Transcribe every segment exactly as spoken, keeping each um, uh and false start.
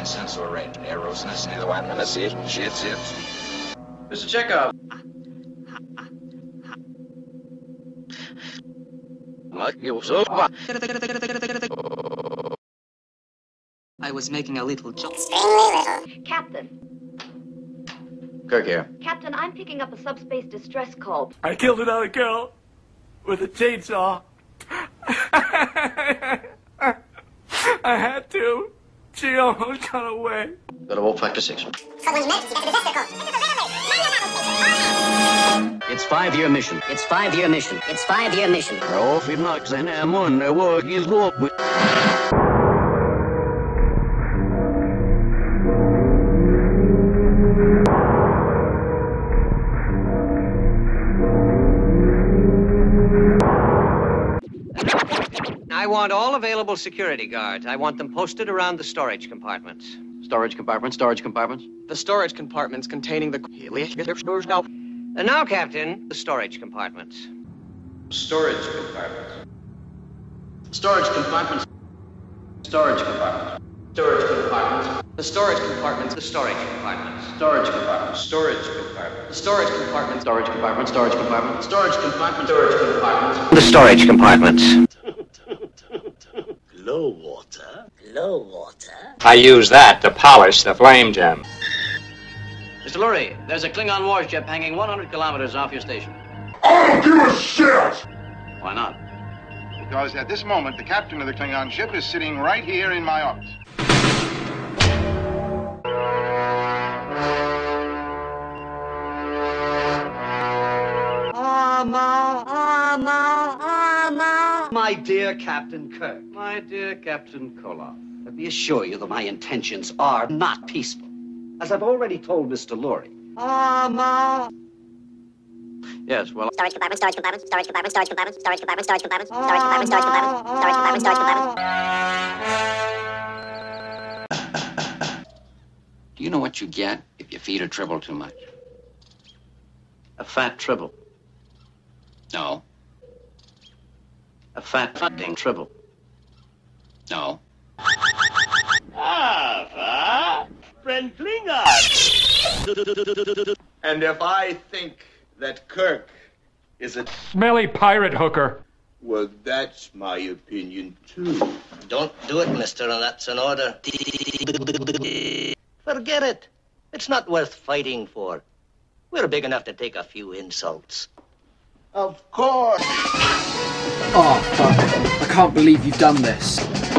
and sensor range. Narrowness, neither one. Let's see it. Shit, shit. Mister Chekhov. I was making a little joke. Captain. Kirk here. Captain, I'm picking up a subspace distress call. I killed another girl with a chainsaw. I had to. She almost got away. Go to Wolf Factor six. It's five-year mission. It's five-year mission. It's five-year mission. Off it knocks and I'm on the work is up with. I want all available security guards. I want them posted around the storage compartments. Storage compartments, storage compartments. The storage compartments containing the... And now, Captain, the storage compartments. Storage compartments. Storage compartments. Storage compartments. Storage compartments. The storage compartments. The storage compartments. Storage compartments. Storage compartments. The storage compartments. Storage compartments. Storage compartments. Storage compartments. Storage compartments. The storage compartments. Low water. Low water. I use that to polish the flame gem. Mister Lurie, there's a Klingon warship hanging one hundred kilometers off your station. I don't give a shit! Why not? Because at this moment, the captain of the Klingon ship is sitting right here in my office. Ama, Ama, Ama. My dear Captain Kirk. My dear Captain Koloff. Let me assure you that my intentions are not peaceful. As I've already told Mister Lurie. Ama. Yes, well... Storage compartment, storage compartment, storage compartment, storage compartment, storage compartment, storage compartment, storage compartment, storage compartment, storage compartment, storage compartment. Do you know what you get if you feed a Tribble too much? A fat Tribble. No. A fat fucking Tribble. No. Ah, friend Klingon. And if I think that Kirk is a smelly pirate hooker, well, that's my opinion, too. Don't do it, mister, and that's an order. Forget it. It's not worth fighting for. We're big enough to take a few insults. Of course. Oh, fuck. I can't believe you've done this.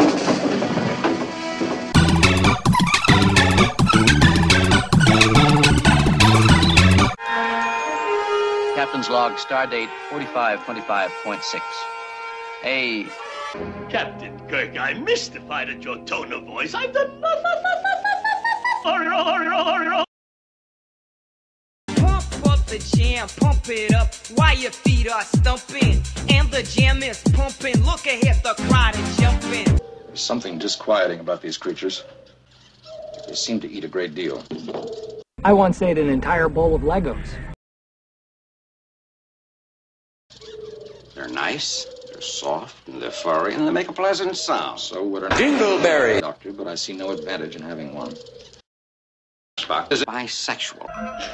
Captain's log, stardate forty-five twenty-five point six. Hey. Captain Kirk, I'm mystified at your tone of voice. I've done nothing. Pump up the jam, pump it up while your feet are stumping. And the jam is pumping. Look ahead, the crowd is jumping. There's something disquieting about these creatures. They seem to eat a great deal. I once ate an entire bowl of Legos. They're nice, they're soft, and they're furry, and they make a pleasant sound. So would an Dingleberry. doctor, but I see no advantage in having one. Spock is bisexual.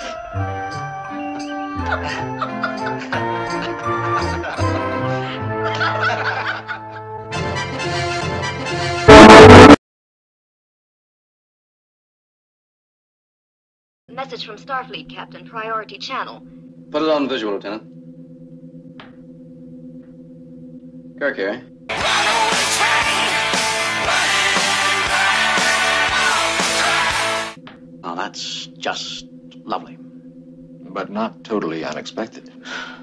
Message from Starfleet, Captain. Priority channel. Put it on visual, Lieutenant. Kirk here. Oh, that's just lovely. But not totally unexpected.